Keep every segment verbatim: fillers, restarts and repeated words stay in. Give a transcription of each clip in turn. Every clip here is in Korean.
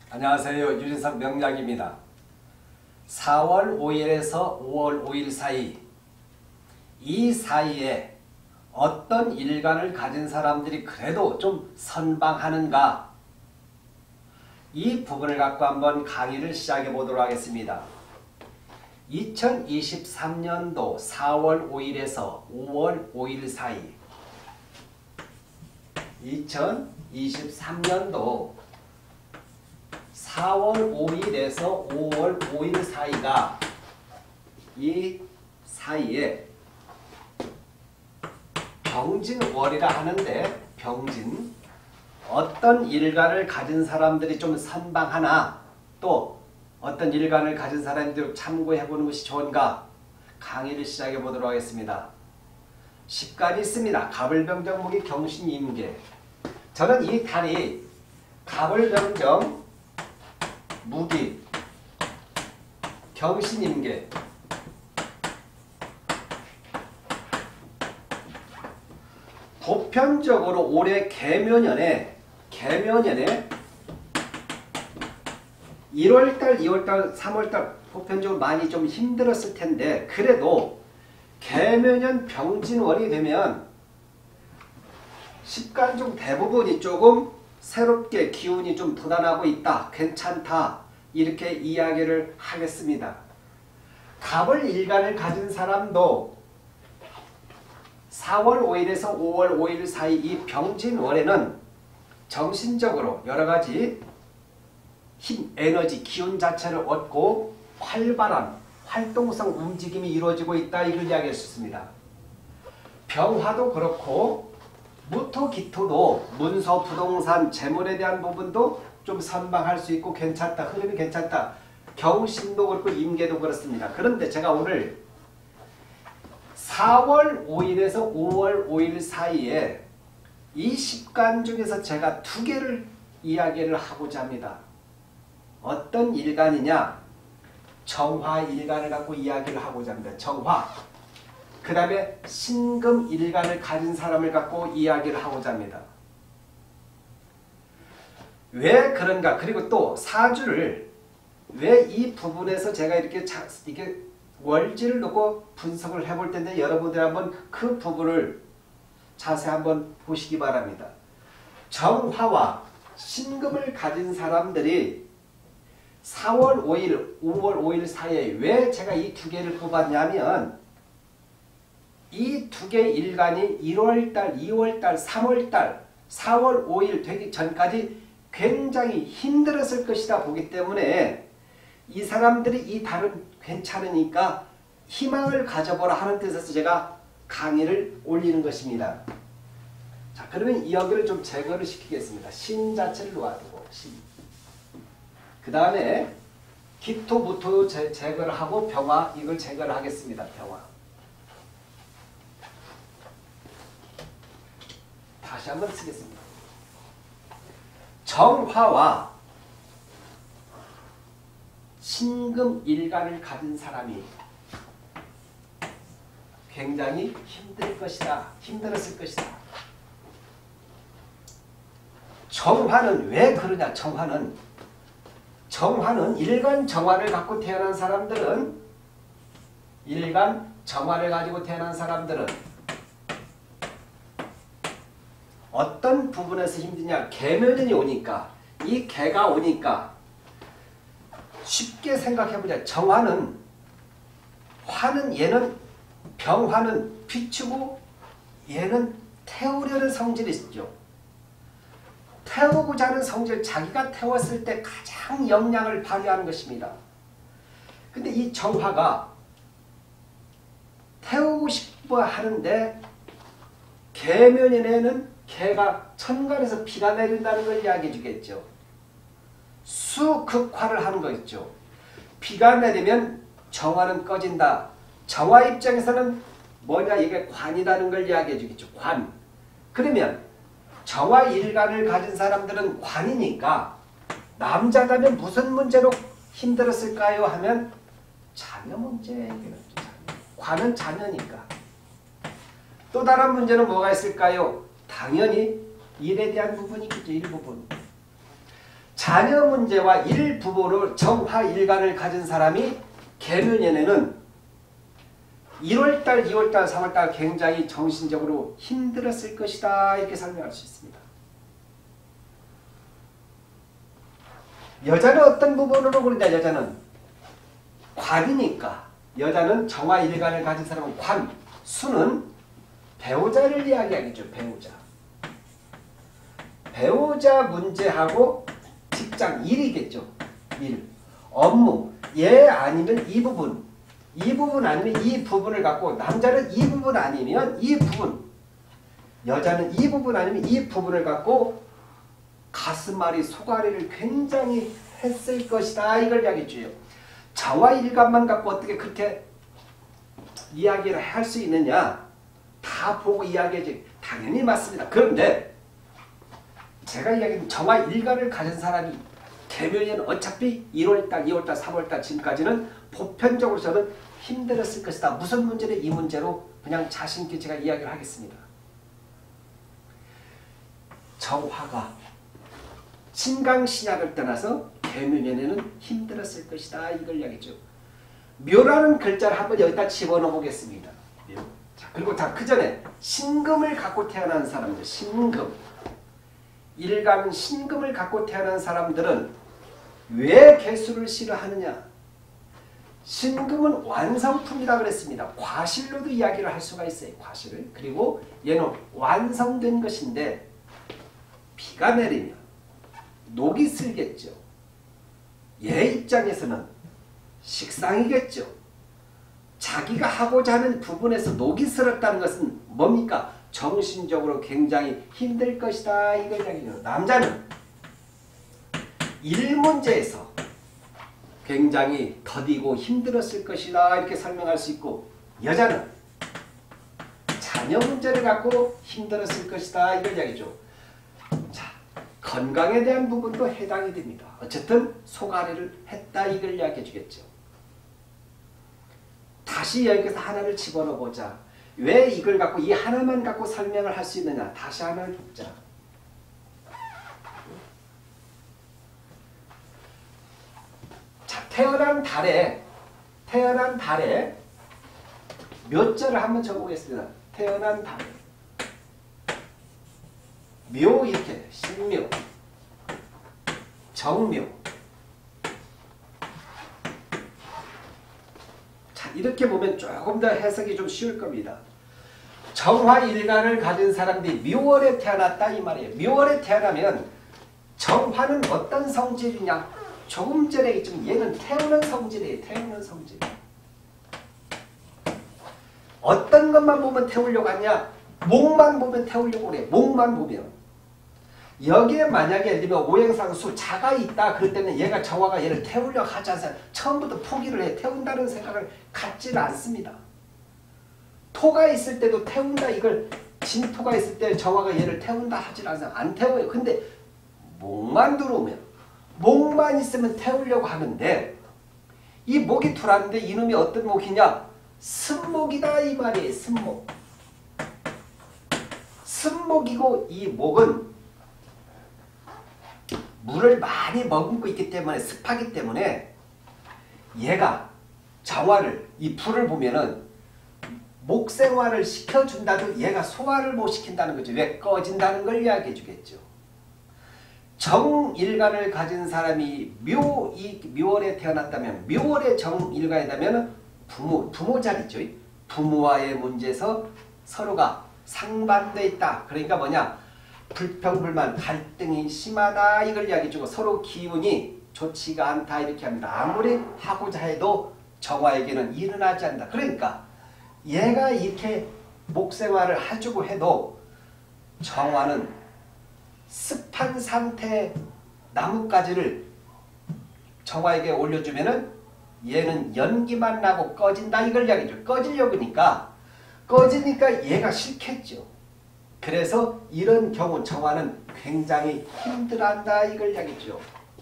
안녕하세요. 유진석 명약입니다. 사월 오일에서 오월 오일 사이, 이 사이에 어떤 일간을 가진 사람들이 그래도 좀 선방하는가, 이 부분을 갖고 한번 강의를 시작해 보도록 하겠습니다. 이천이십삼 년도 사월 오일에서 오월 오일 사이, 이천이십삼 년도 사월 오일에서 오월 오일 사이가, 이 사이에 병진월이라 하는데, 병진, 어떤 일간을 가진 사람들이 좀 선방하나, 또 어떤 일간을 가진 사람들이 참고해 보는 것이 좋은가, 강의를 시작해 보도록 하겠습니다. 십간이 있습니다. 갑을병정목이 경신임계. 저는 이 달이 갑을병정 무기 경신임계, 보편적으로 올해 개묘년에 개묘년에 일월달, 이월달, 삼월달 보편적으로 많이 좀 힘들었을 텐데, 그래도 개묘년 병진월이 되면 십간 중 대부분이 조금 새롭게 기운이 좀 돋아나고 있다, 괜찮다, 이렇게 이야기를 하겠습니다. 갑을 일간을 가진 사람도 사월 오일에서 오월 오일 사이 이 병진월에는 정신적으로 여러가지 힘, 에너지, 기운 자체를 얻고 활발한 활동성 움직임이 이루어지고 있다, 이걸 이야기할 수 있습니다. 병화도 그렇고 무토, 기토도 문서, 부동산, 재물에 대한 부분도 좀 선방할 수 있고 괜찮다, 흐름이 괜찮다. 경신도 그렇고 임계도 그렇습니다. 그런데 제가 오늘 사월 오일에서 오월 오일 사이에 이 십간 중에서 제가 두 개를 이야기를 하고자 합니다. 어떤 일간이냐? 정화 일간을 갖고 이야기를 하고자 합니다. 정화. 그 다음에 신금 일간을 가진 사람을 갖고 이야기를 하고자 합니다. 왜 그런가? 그리고 또 사주를 왜 이 부분에서 제가 이렇게 자, 이게 월지를 놓고 분석을 해볼 텐데, 여러분들 한번 그 부분을 자세히 한번 보시기 바랍니다. 정화와 신금을 가진 사람들이 사월 오일, 오월 오일 사이에 왜 제가 이 두 개를 뽑았냐면, 이 두 개 일간이 일월달, 이월달, 삼월달, 사월 오일 되기 전까지 굉장히 힘들었을 것이다 보기 때문에, 이 사람들이 이 달은 괜찮으니까 희망을 가져보라 하는 뜻에서 제가 강의를 올리는 것입니다. 자, 그러면 이 여기를 좀 제거를 시키겠습니다. 신 자체를 놓아두고, 신. 그 다음에 기토, 무토 제, 제거를 하고 병화, 이걸 제거를 하겠습니다. 병화. 다시 한번 쓰겠습니다. 정화와 신금 일간을 가진 사람이 굉장히 힘들 것이다, 힘들었을 것이다. 정화는 왜 그러냐? 정화는 정화는 일간 정화를 갖고 태어난 사람들은 일간 정화를 가지고 태어난 사람들은 어떤 부분에서 힘드냐? 개묘년이 오니까, 이 개가 오니까 쉽게 생각해보자. 정화는, 화는, 얘는 병화는 비추고 얘는 태우려는 성질이 있죠. 태우고자 하는 성질, 자기가 태웠을 때 가장 역량을 발휘하는 것입니다. 근데 이 정화가 태우고 싶어 하는데, 개묘년에는 개가 천간에서 비가 내린다는 걸 이야기해 주겠죠. 수극화를 하는 거 있죠. 비가 내리면 정화는 꺼진다. 정화 입장에서는 뭐냐? 이게 관이라는 걸 이야기해 주겠죠. 관. 그러면 정화 일간을 가진 사람들은 관이니까, 남자라면 무슨 문제로 힘들었을까요? 하면 자녀 문제. 관은 자녀니까. 또 다른 문제는 뭐가 있을까요? 당연히 일에 대한 부분이겠죠. 일부분. 자녀 문제와 일부부로 정화일간을 가진 사람이 계묘년에는 일월달, 이월달, 삼월달 굉장히 정신적으로 힘들었을 것이다 이렇게 설명할 수 있습니다. 여자는 어떤 부분으로 그러냐. 여자는 관이니까. 여자는 정화일간을 가진 사람은 관, 수는 배우자를 이야기하겠죠. 배우자. 배우자 문제하고 직장, 일이겠죠. 일. 업무. 얘 아니면 이 부분. 이 부분 아니면 이 부분을 갖고 남자는 이 부분 아니면 이 부분. 여자는 이 부분 아니면 이 부분을 갖고 가슴앓이, 속앓이를 굉장히 했을 것이다. 이걸 이야기해줘요. 정화일간만 갖고 어떻게 그렇게 이야기를 할 수 있느냐. 다 보고 이야기해야지. 당연히 맞습니다. 그런데 제가 이야기한 정화일간을 가진 사람이 계묘년 어차피 일월달, 이월달, 삼월달 지금까지는 보편적으로 저는 힘들었을 것이다. 무슨 문제는 이 문제로 그냥 자신있게 제가 이야기를 하겠습니다. 정화가 신강신약을 떠나서 계묘년에는 힘들었을 것이다. 이걸 이야기했죠. 묘라는 글자를 한번 여기다 집어넣어 보겠습니다. 묘. 자, 그리고 다 그 전에 신금을 갖고 태어난 사람들, 신금. 일간 신금을 갖고 태어난 사람들은 왜 개수를 싫어하느냐? 신금은 완성품이라고 그랬습니다. 과실로도 이야기를 할 수가 있어요. 과실을. 그리고 얘는 완성된 것인데 비가 내리면 녹이 슬겠죠. 얘 입장에서는 식상이겠죠. 자기가 하고자 하는 부분에서 녹이 슬었다는 것은 뭡니까? 정신적으로 굉장히 힘들 것이다. 이걸 이야기해요. 남자는 일 문제에서 굉장히 더디고 힘들었을 것이다. 이렇게 설명할 수 있고, 여자는 자녀 문제를 갖고 힘들었을 것이다. 이걸 이야기죠. 자, 건강에 대한 부분도 해당이 됩니다. 어쨌든 속앓이를 했다. 이걸 이야기해 주겠죠. 다시 여기서 하나를 집어넣어 보자. 왜 이걸 갖고 이 하나만 갖고 설명을 할 수 있느냐. 다시 하나를 보자. 자, 태어난 달에 태어난 달에 몇 절을 한번 적어보겠습니다. 태어난 달에 묘 이렇게 신묘, 정묘. 자, 이렇게 보면 조금 더 해석이 좀 쉬울 겁니다. 정화일간을 가진 사람들이 묘월에 태어났다 이 말이에요. 묘월에 태어나면 정화는 어떤 성질이냐? 조금 전에 있지만 얘는 태우는 성질이에요. 태우는 성질. 어떤 것만 보면 태우려고 하냐? 목만 보면 태우려고 그래. 목만 보면. 여기에 만약에 예를 들면 오행상수 자가 있다 그럴 때는 얘가 정화가 얘를 태우려고 하지 않아요. 처음부터 포기를 해. 태운다는 생각을 갖지는 않습니다. 토가 있을 때도 태운다 이걸 진토가 있을 때 정화가 얘를 태운다 하지 않아요. 안 태워요. 근데 목만 들어오면 목만 있으면 태우려고 하는데 이 목이 들어왔는데 이놈이 어떤 목이냐? 승목이다 이 말이에요. 승목. 승목이고 이 목은 물을 많이 머금고 있기 때문에 습하기 때문에 얘가 정화를 이 불을 보면은 목생화를 시켜준다도 얘가 소화를 못 시킨다는 거죠. 왜? 꺼진다는 걸 이야기해 주겠죠. 정일간을 가진 사람이 묘, 이 묘월에 태어났다면 묘월에 정일간이라면 부모, 부모 자리죠. 부모와의 문제에서 서로가 상반돼 있다. 그러니까 뭐냐? 불평불만, 갈등이 심하다. 이걸 이야기해 주고 서로 기운이 좋지가 않다. 이렇게 합니다. 아무리 하고자 해도 정화에게는 일어나지 않는다. 그러니까 얘가 이렇게 목생활을 해주고 해도 정화는 습한 상태의 나뭇가지를 정화에게 올려주면은 얘는 연기만 나고 꺼진다. 이걸 이야기해줘. 꺼지려고 하니까 꺼지니까 얘가 싫겠죠. 그래서 이런 경우 정화는 굉장히 힘들어한다. 이걸 이야기죠.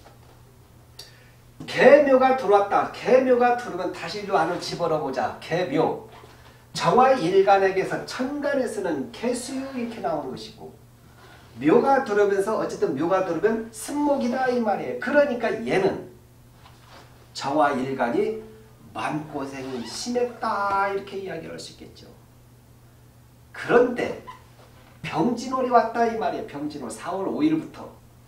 개묘가 들어왔다. 개묘가 들어오면 다시 일로 안을 집어넣어보자. 개묘. 정화일간에게서 천간에서는 개수유 이렇게 나오는 것이고 묘가 들어오면서 어쨌든 묘가 들어오면 승목이다 이 말이에요. 그러니까 얘는 정화 일간이 마음고생이 심했다 이렇게 이야기를 할 수 있겠죠. 그런데 병진월이 왔다 이 말이에요. 병진월 사월 오일부터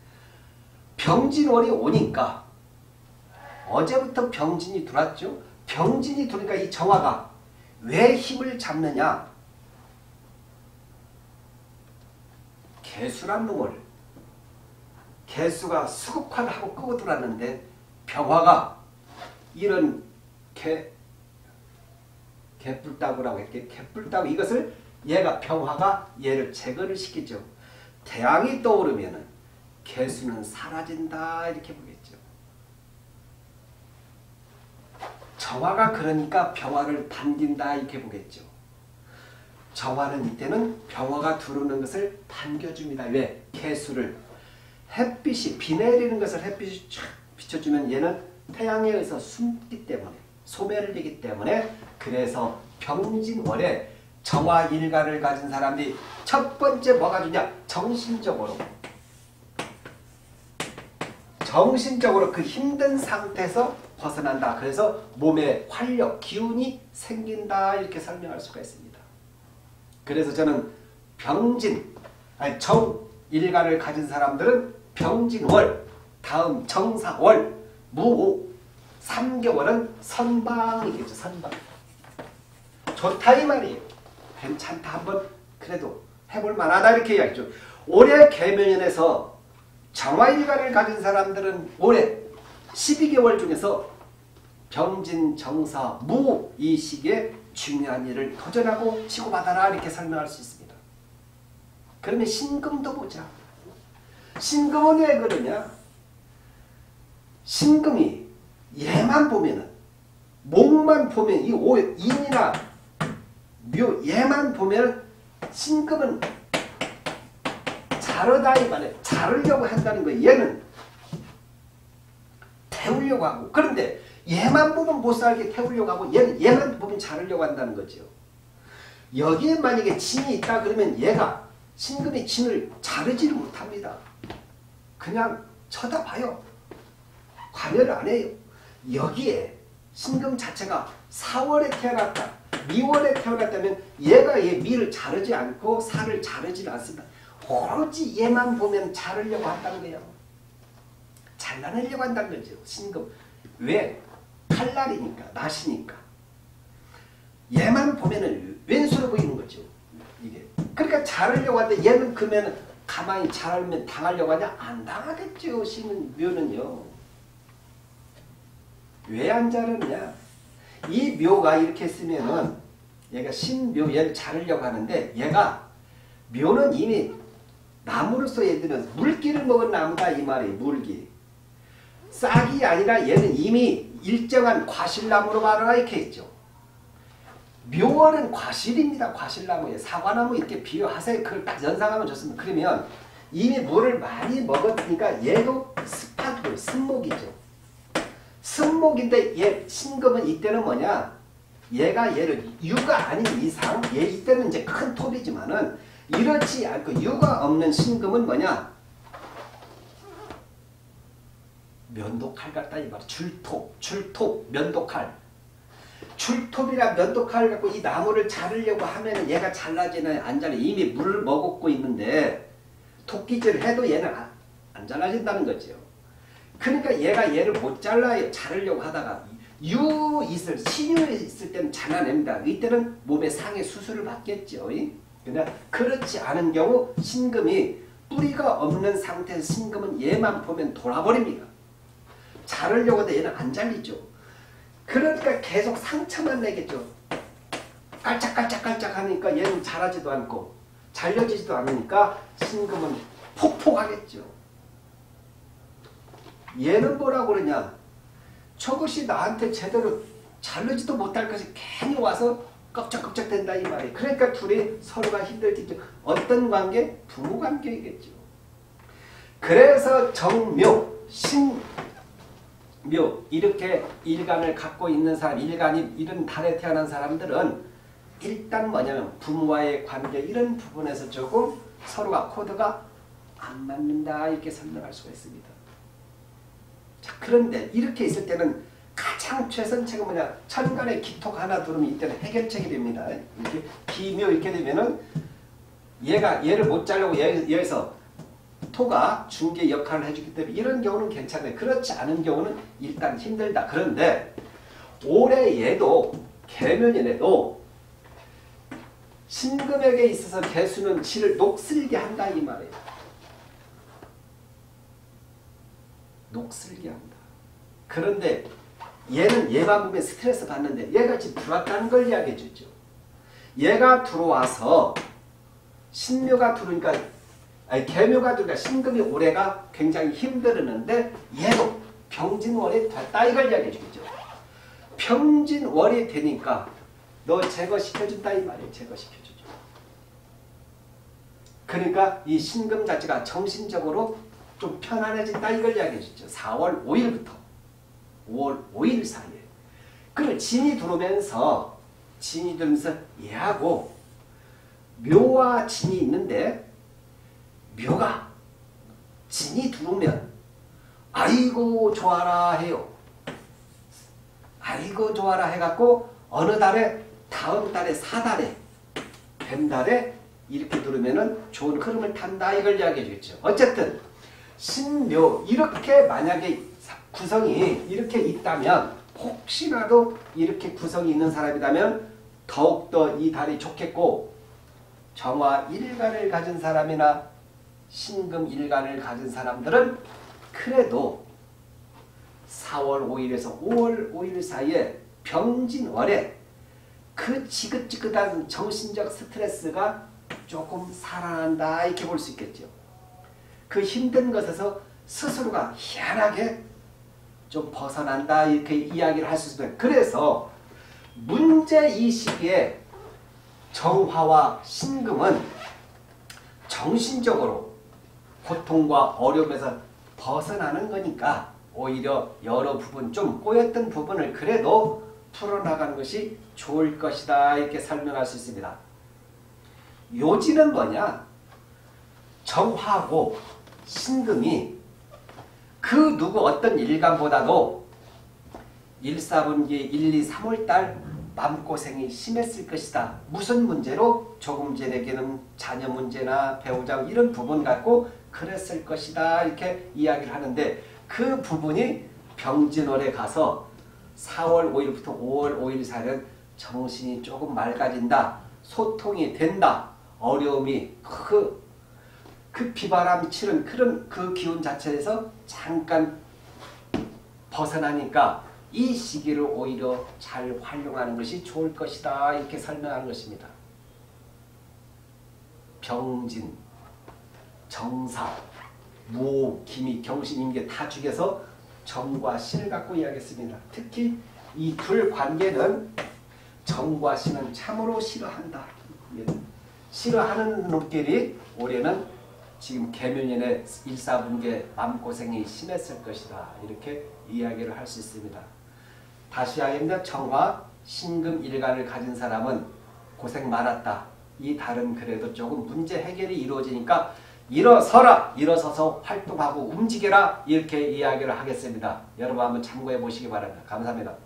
병진월이 오니까 어제부터 병진이 들어왔죠. 병진이 들어오니까 이 정화가 왜 힘을 잡느냐. 개수란 놈을 개수가 수국화를 하고 끄고 들어왔는데 병화가 이런 개 개뿔따구라고 했게 개뿔따구 이것을 얘가 병화가 얘를 제거를 시키죠. 태양이 떠오르면은 개수는 사라진다 이렇게 보겠죠. 정화가 그러니까 병화를 반긴다 이렇게 보겠죠. 정화는 이때는 병화가 들어오는 것을 반겨줍니다. 왜? 개수를 햇빛이 비 내리는 것을 햇빛이 쫙 비춰주면 얘는 태양에 의해서 숨기 때문에 소멸을 되기 때문에 그래서 병진월에 정화일간을 가진 사람들이 첫 번째 뭐가 주냐? 정신적으로 정신적으로 그 힘든 상태에서 벗어난다. 그래서 몸에 활력, 기운이 생긴다 이렇게 설명할 수가 있습니다. 그래서 저는 병진, 아니 정일간을 가진 사람들은 병진월, 다음 정사월, 무오, 삼 개월은 선방이겠죠. 선방. 좋다 이 말이에요. 괜찮다. 한번 그래도 해볼 만하다 이렇게 이야기죠. 올해 계명년에서 정화일간을 가진 사람들은 올해 십이 개월 중에서 병진, 정사, 무 이 시기에 중요한 일을 도전하고 치고받아라 이렇게 설명할 수 있습니다. 그러면 신금도 보자. 신금은 왜 그러냐? 신금이 얘만 보면은 목만 보면 이 오, 인이나 묘 얘만 보면 신금은 자르다 이 말이에요. 자르려고 한다는 거예요. 얘는 태우려고 하고 그런데 얘만 보면 못살게 태우려고 하고 얘는 얘만 보면 자르려고 한다는 거죠. 여기에 만약에 진이 있다 그러면 얘가 신금의 진을 자르지를 못합니다. 그냥 쳐다봐요. 관여를 안 해요. 여기에 신금 자체가 사월에 태어났다. 미월에 태어났다면 얘가 얘 미를 자르지 않고 살을 자르지 않습니다. 오로지 얘만 보면 자르려고 한다는 거예요. 잘라내려고 한다는 거죠. 신금. 왜? 칼날이니까. 낫이니까. 얘만 보면은 왼수로 보이는 거죠. 이게. 그러니까 자르려고 하는데 얘는 그러면 가만히 자르면 당하려고 하냐? 안 당하겠죠. 신은 묘는요. 왜 안 자르느냐? 이 묘가 이렇게 쓰면은 얘가 신묘 얘를 자르려고 하는데 얘가 묘는 이미 나무로서 얘들은 물기를 먹은 나무다 이 말이에요. 물기. 싹이 아니라 얘는 이미 일정한 과실나무로 말하라 이렇게 했죠. 묘월은 과실입니다. 과실나무에 사과나무 이렇게 비유하세요. 그걸 딱 연상하면 좋습니다. 그러면 이미 물을 많이 먹었으니까 얘도 습하고 습목이죠. 습목인데 얘 신금은 이때는 뭐냐? 얘가 얘를 유가 아닌 이상 얘 이때는 이제 큰 톱이지만은 이렇지 않고 유가 없는 신금은 뭐냐? 면도칼 같다 이 말. 줄톱, 줄톱, 면도칼. 줄톱이랑 면도칼 갖고 이 나무를 자르려고 하면은 얘가 잘라지나요? 안 잘라. 이미 물을 먹고 있는데 토끼질을 해도 얘는 안, 안 잘라진다는 거죠. 그러니까 얘가 얘를 못 잘라요. 자르려고 하다가 유 있을 신유에 있을 때는 잘라냅니다. 이때는 몸에 상해 수술을 받겠죠. 그러나 그렇지 않은 경우 신금이 뿌리가 없는 상태에서 신금은 얘만 보면 돌아버립니다. 자르려고 해도 얘는 안 잘리죠. 그러니까 계속 상처만 내겠죠. 깔짝깔짝깔짝 하니까 얘는 자라지도 않고 잘려지지도 않으니까 신금은 폭폭하겠죠. 얘는 뭐라고 그러냐? 저것이 나한테 제대로 자르지도 못할 것이 괜히 와서 껍적껍적 된다 이 말이에요. 그러니까 둘이 서로가 힘들겠죠. 어떤 관계? 부부 관계이겠죠. 그래서 정묘, 신묘 이렇게 일간을 갖고 있는 사람, 일간이 이런 달에 태어난 사람들은 일단 뭐냐면 부모와의 관계 이런 부분에서 조금 서로가 코드가 안 맞는다 이렇게 설명할 수가 있습니다. 자, 그런데 이렇게 있을 때는 가장 최선책은 뭐냐? 천간에 기토가 하나 들어오면 이때는 해결책이 됩니다. 이렇게 기묘 이렇게 되면은 얘가 얘를 못 자르고 얘, 여기서 토가 중개 역할을 해주기 때문에 이런 경우는 괜찮아요. 그렇지 않은 경우는 일단 힘들다. 그런데 올해 얘도 개묘년에도 신금에게 있어서 개수는 지를 녹슬게 한다 이 말이에요. 녹슬게 한다. 그런데 얘는 얘만 보면 스트레스 받는데 얘가 지금 들어왔다는 걸 이야기해 주죠. 얘가 들어와서 신묘가 들어오니까 아니 개묘가 들어오니까 신금이 올해가 굉장히 힘들었는데 얘도 병진월이 됐다 이걸 이야기해 주죠. 병진월이 되니까 너 제거시켜준다 이 말이에요. 제거시켜주죠. 그러니까 이 신금 자체가 정신적으로 좀 편안해진다 이걸 이야기해 주죠. 사월 오일부터 오월 오일 사이에. 그리고 진이 들어오면서 진이 들면서 얘하고 묘와 진이 있는데 묘가 진이 들어오면 아이고 좋아라 해요. 아이고 좋아라 해갖고 어느 달에 다음 달에 사달에 뱀달에 이렇게 들으면은 좋은 흐름을 탄다 이걸 이야기해 주겠죠. 어쨌든 신묘 이렇게 만약에 구성이 이렇게 있다면 혹시라도 이렇게 구성이 있는 사람이라면 더욱더 이 달이 좋겠고 정화 일간을 가진 사람이나 신금 일간을 가진 사람들은 그래도 사월 오일에서 오월 오일 사이에 병진월에 그 지긋지긋한 정신적 스트레스가 조금 살아난다 이렇게 볼 수 있겠죠. 그 힘든 것에서 스스로가 희한하게 좀 벗어난다 이렇게 이야기를 할 수 있습니다. 그래서 문제 이 시기에 정화와 신금은 정신적으로 고통과 어려움에서 벗어나는 거니까 오히려 여러 부분 좀 꼬였던 부분을 그래도 풀어나가는 것이 좋을 것이다 이렇게 설명할 수 있습니다. 요지는 뭐냐? 정화하고 신금이 그 누구 어떤 일간보다도 일, 사분기 일, 이, 삼월달 마음고생이 심했을 것이다. 무슨 문제로? 조금 전에게는 자녀 문제나 배우자 이런 부분 갖고 그랬을 것이다 이렇게 이야기를 하는데 그 부분이 병진월에 가서 사월 오일부터 오월 오일 사이는 정신이 조금 맑아진다. 소통이 된다. 어려움이 그, 그 비바람 치는 그런 그 기운 자체에서 잠깐 벗어나니까 이 시기를 오히려 잘 활용하는 것이 좋을 것이다 이렇게 설명하는 것입니다. 병진, 정사, 무, 기미, 경신, 임계 다 죽여서 정과 신을 갖고 이야기했습니다. 특히 이 둘 관계는 정과 신은 참으로 싫어한다. 싫어하는 놈끼리 올해는 지금 개묘년에 일, 사분기에 마음고생이 심했을 것이다. 이렇게 이야기를 할 수 있습니다. 다시 하겠습니다. 정화, 신금 일간을 가진 사람은 고생 많았다. 이 달은 그래도 조금 문제 해결이 이루어지니까 일어서라! 일어서서 활동하고 움직여라! 이렇게 이야기를 하겠습니다. 여러분 한번 참고해 보시기 바랍니다. 감사합니다.